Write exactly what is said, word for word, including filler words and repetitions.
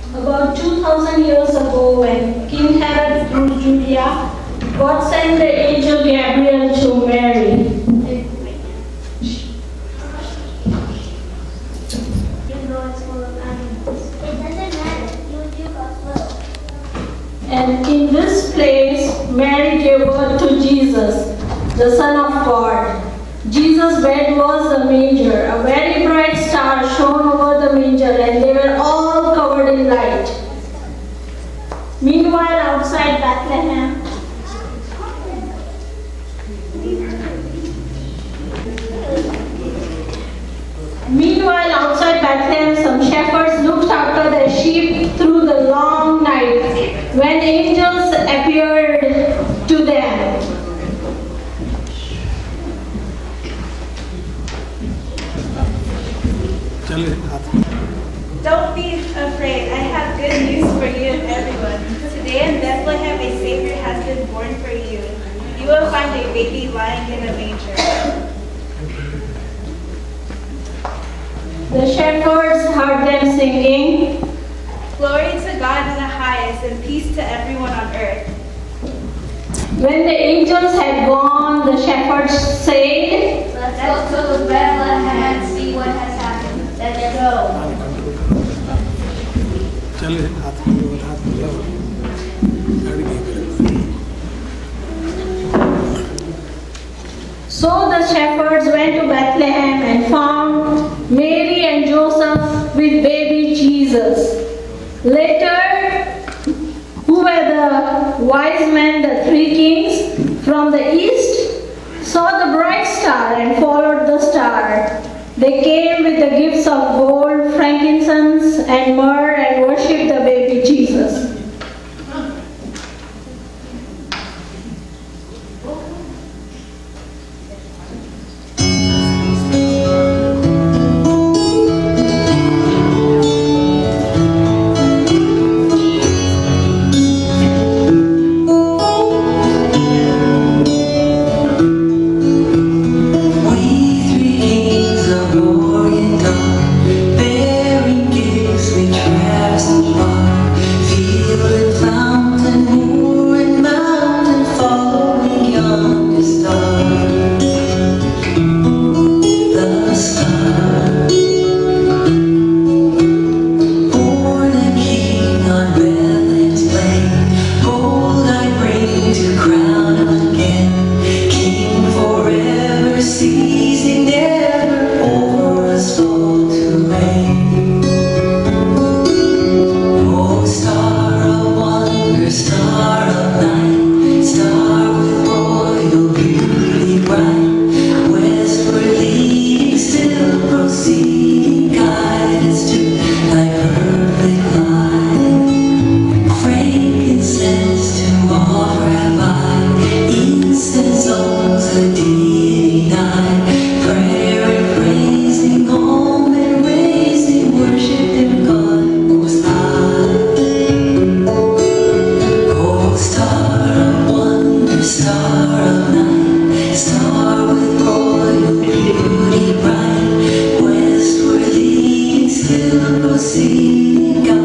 About two thousand years ago, when King Herod ruled Judea, God sent the angel Gabriel to Mary. And in this place, Mary gave birth to Jesus, the Son of God. Jesus' bed was a manger. A very bright star shone over the manger, and they were all covered in light. Meanwhile, outside Bethlehem, Meanwhile, outside Bethlehem, some shepherds looked after their sheep through the long night when angels appeared to them. Don't be afraid. I have good news for you and everyone. Today in Bethlehem, a Savior has been born for you. You will find a baby lying in a manger. The shepherds heard them singing, "Glory to God in the highest, and peace to everyone on earth." When the angels had gone, the shepherds said, "Let's go to Bethlehem and see what has happened. Let's go." So the shepherds went to Bethlehem and found Mary and Joseph with baby Jesus. Later, who were the wise men, the three kings from the east, saw the bright star and followed the star. They came with the gifts of gold, frankincense, and myrrh and worshipped the baby Jesus. See God.